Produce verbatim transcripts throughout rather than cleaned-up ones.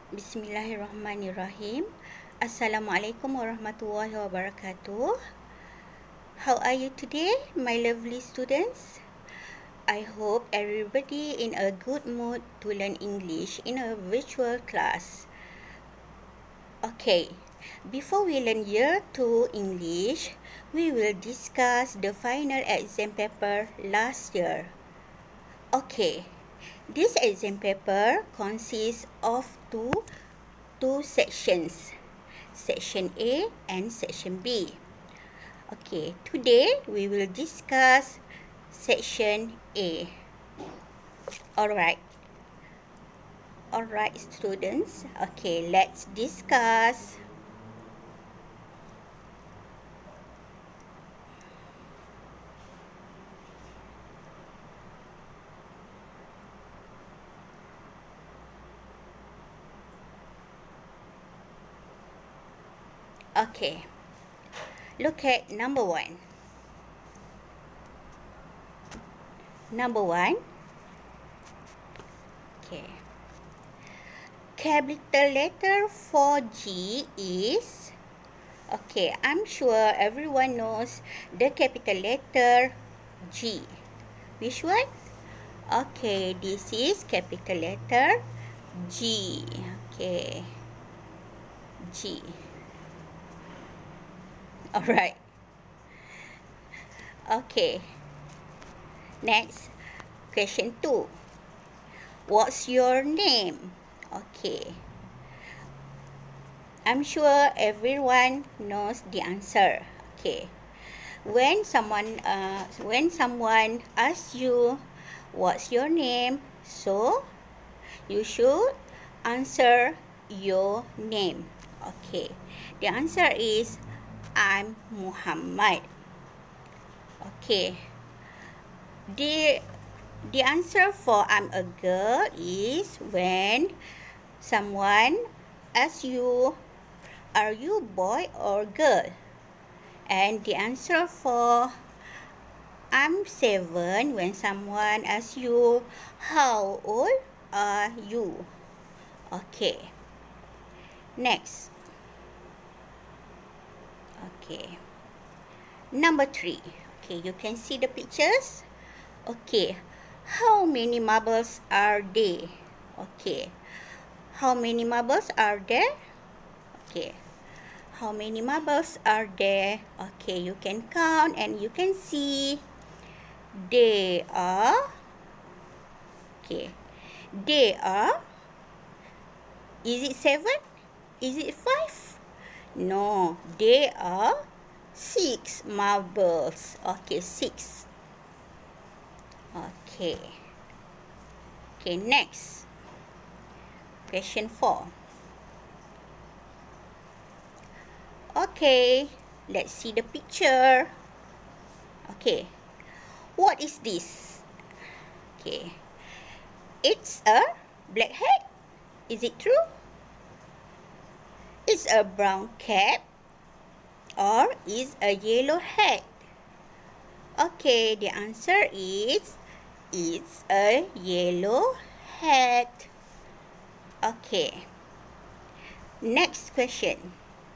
Bismillahirrahmanirrahim. Assalamualaikum warahmatullahi wabarakatuh. How are you today, my lovely students? I hope everybody in a good mood to learn English in a virtual class. Okay, before we learn year two English, we will discuss the final exam paper last year. Okay, this exam paper consists of two, two sections, Section A and Section B. Okay, today we will discuss Section A. Alright. Alright, students. Okay, let's discuss. Okay, look at number one. Number one. Okay. Capital letter for G is, okay, I'm sure everyone knows the capital letter G. Which one? Okay, this is capital letter G. Okay, G. Alright. Okay. Next, question two. What's your name? Okay. I'm sure everyone knows the answer. Okay. When someone uh, when someone asks you what's your name, so you should answer your name. Okay. The answer is I'm Muhammad. Okay. The the answer for I'm a girl is when someone asks you, are you boy or girl? And the answer for I'm seven when someone asks you, how old are you? Okay. Next. Okay. Number three. Okay, you can see the pictures. Okay. How many marbles are there? Okay. How many marbles are there? Okay. How many marbles are there? Okay, you can count and you can see. There are. Okay. There are. Is it seven? Is it five? No, there are six marbles. Okay, six. Okay. Okay, next. Question four. Okay, let's see the picture. Okay. What is this? Okay. It's a blackhead. Is it true? Is a brown cap or is a yellow hat? Okay, the answer is it's a yellow hat. Okay. Next question.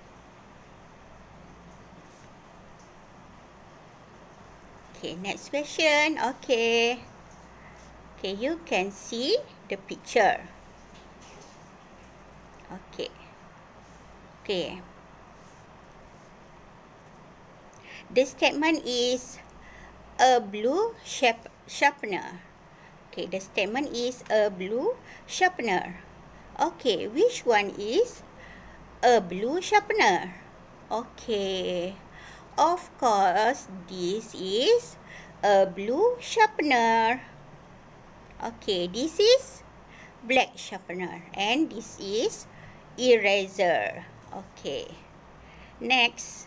Okay, next question. Okay. Okay, you can see the picture. Okay. Okay. The statement is a blue sharp sharpener. Okay, the statement is a blue sharpener. Okay, which one is a blue sharpener? Okay. Of course, this is a blue sharpener. Okay, this is black sharpener and this is eraser. Okay. Next.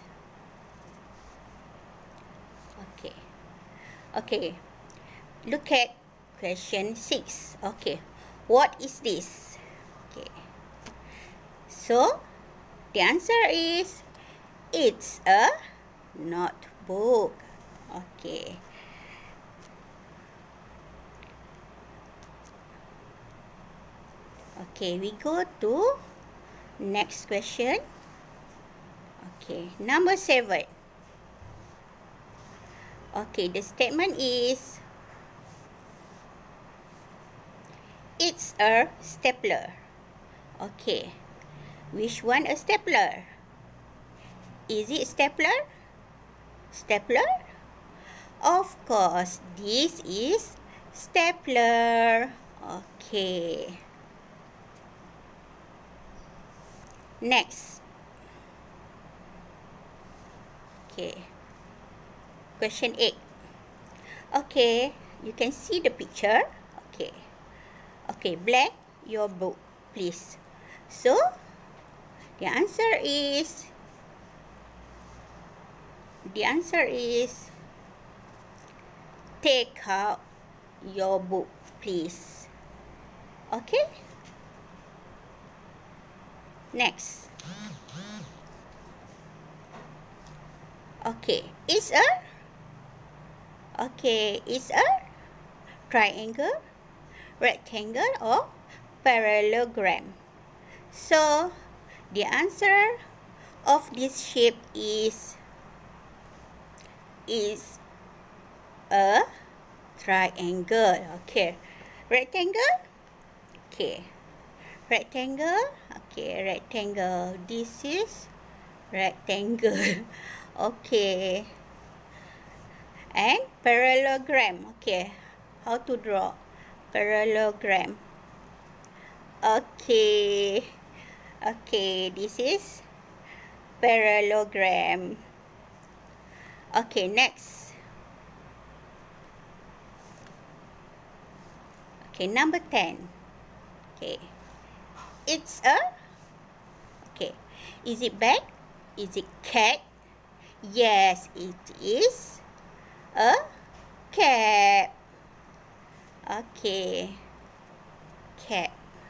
Okay. Okay. Look at question six. Okay. What is this? Okay. So, the answer is it's a notebook. Okay. Okay, we go to next question. Okay, number seven. Okay, the statement is, it's a stapler. Okay, which one a stapler? Is it stapler? Stapler? Of course, this is stapler. Okay. Next. Okay. Question eight. Okay, you can see the picture. Okay. Okay, blank your book, please. So, the answer is, the answer is, take out your book, please. Okay? Next. Okay, it's a, okay, it's a triangle, rectangle, or parallelogram. So, the answer of this shape is, is a triangle. Okay, rectangle. Okay, rectangle. Okay, rectangle. This is rectangle. Okay, and parallelogram. Okay, how to draw parallelogram? Okay, okay, this is parallelogram. Okay, next. Okay, number ten. Okay, it's a, okay, is it bag? Is it cat? Yes, it is a cat. Okay, cat.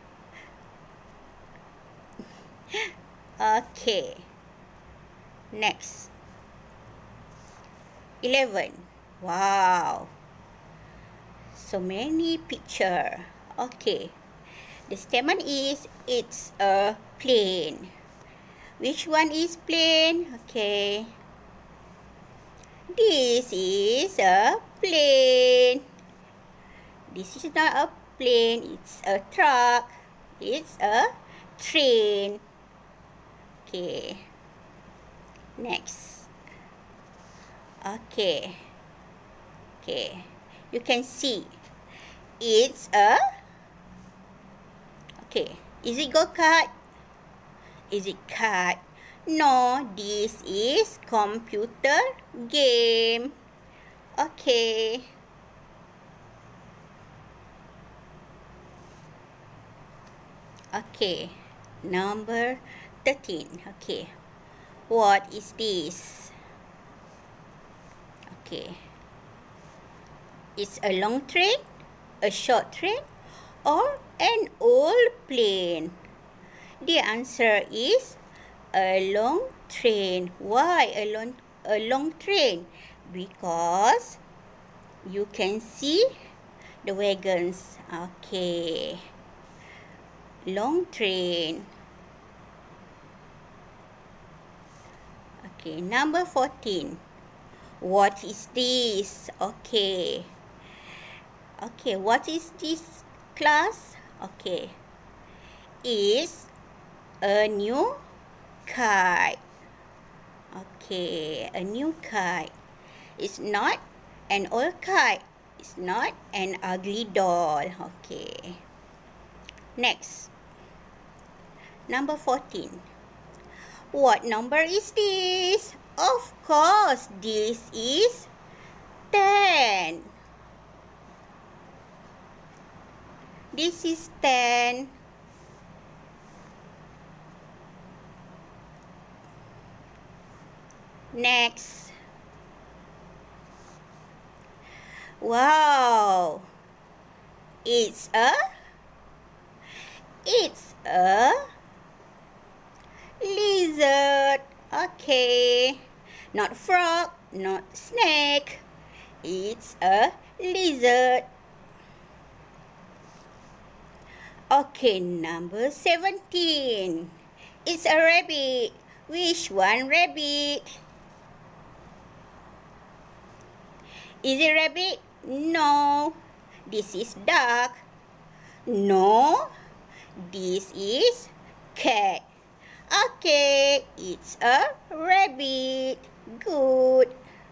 Okay, next. eleven. Wow, so many picture. Okay, the statement is, it's a plane. Which one is plane? Okay, this is a plane. This is not a plane, it's a truck. It's a train. Okay, next. Okay, okay, you can see it's a, okay, is it go-kart? Is it kart? No, this is computer game. Okay. Okay, number thirteen. Okay, what is this? Okay, it's a long train, a short train, or an old plane? The answer is a long train. Why a long, a long train? Because you can see the wagons. Okay, long train. Okay, number fourteen. What is this? Okay. Okay, what is this class? Okay. Is a new kite. Okay, a new kite. It's not an old kite. It's not an ugly doll. Okay. Next. Number fourteen. What number is this? Of course, this is ten. This is ten. Next. Wow. It's a, it's a lizard. Okay. Not frog, not snake. It's a lizard. Okay, number seventeen. It's a rabbit. Which one rabbit? Is it rabbit? No. This is duck. No. This is cat. Okay, it's a rabbit. Good.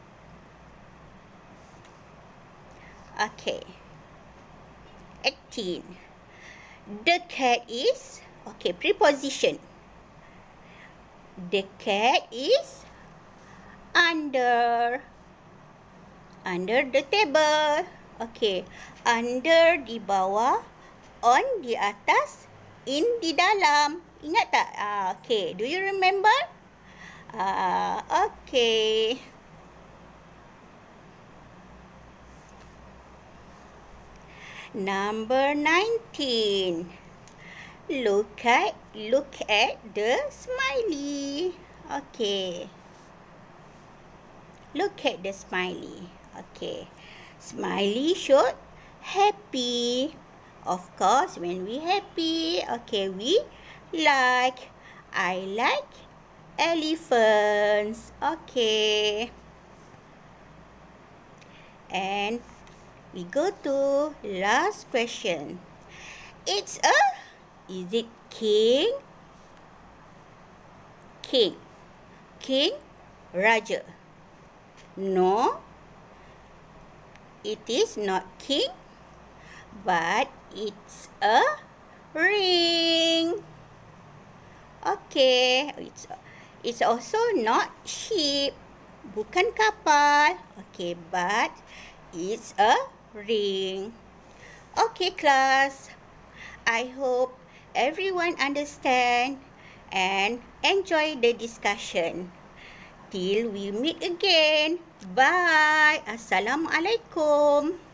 Okay. eighteen. The cat is, okay, preposition. The cat is under. Under the table. Okay. Under di bawah, on di atas, in di dalam. Ingat tak? Ah, okay. Do you remember? Ah, okay. Number nineteen. Look at, look at the smiley. Okay. Look at the smiley. Okay. Smiley should happy. Of course, when we happy, okay, we like. I like elephants. Okay. And we go to last question. It's a, is it king? King. King, Raja. No, it is not king, but it's a ring. Okay, it's it's also not ship, bukan kapal. Okay, but it's a ring. Okay, class. I hope everyone understand and enjoy the discussion. Till we meet again. Bye. Assalamualaikum.